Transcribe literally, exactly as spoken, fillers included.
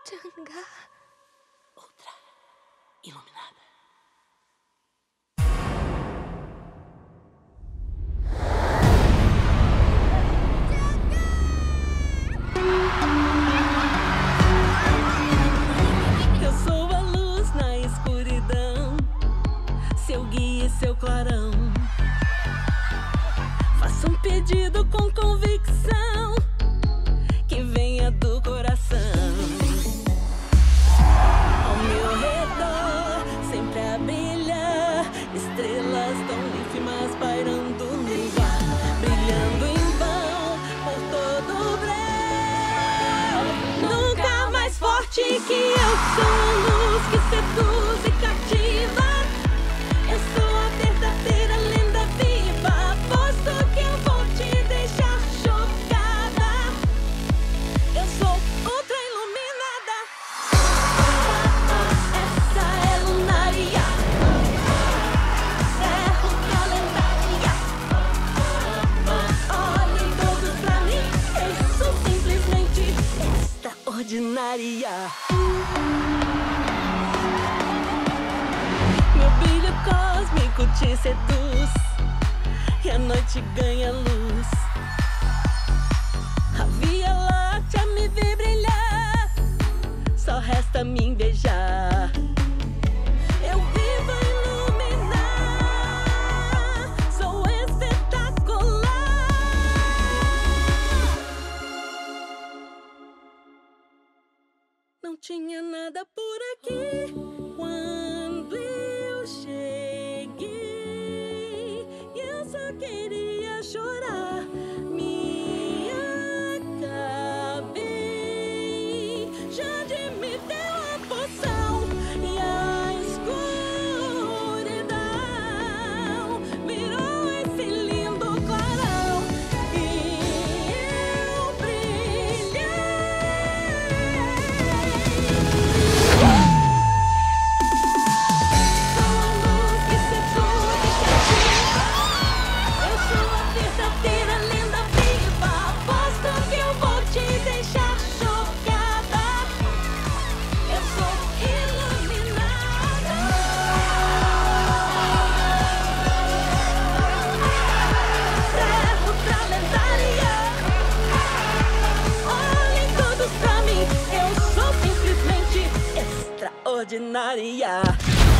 Changá. Outra iluminada. Eu sou a luz na escuridão, seu guia e seu clarão. Faça um pedido com convicção, que venha do coração. Ao meu redor, sempre a brilhar, estrelas tão ínfimas pairando no ar, brilhando em vão por todo o breu. Nunca mais forte que eu sou a luz que seduz e cativa. Eu sou a verdadeira lenda viva, aposto que eu vou te deixar chocada. Eu sou ultra iluminada. Essa é lunaria, serra lendária. Olhem todos pra mim, eu sou simplesmente extraordinária. Meu brilho cósmico te seduz e a noite ganha luz. A Via Láctea me vê brilhar, só resta me invejar. Eu vivo a iluminar, sou espetacular. Não tinha nada por aqui quando eu cheguei. Eu só queria chorar, me acabei. Jade me deu a poção e a escuridão virou esse lindo clarão e eu brilhei. Sou a luz que seduz e cativa. Eu sou a verdadeira lenda viva, aposto que eu vou te deixar chocada. Eu sou iluminada. Serra ultra lendária. Olhem todos pra mim, eu sou simplesmente extraordinária.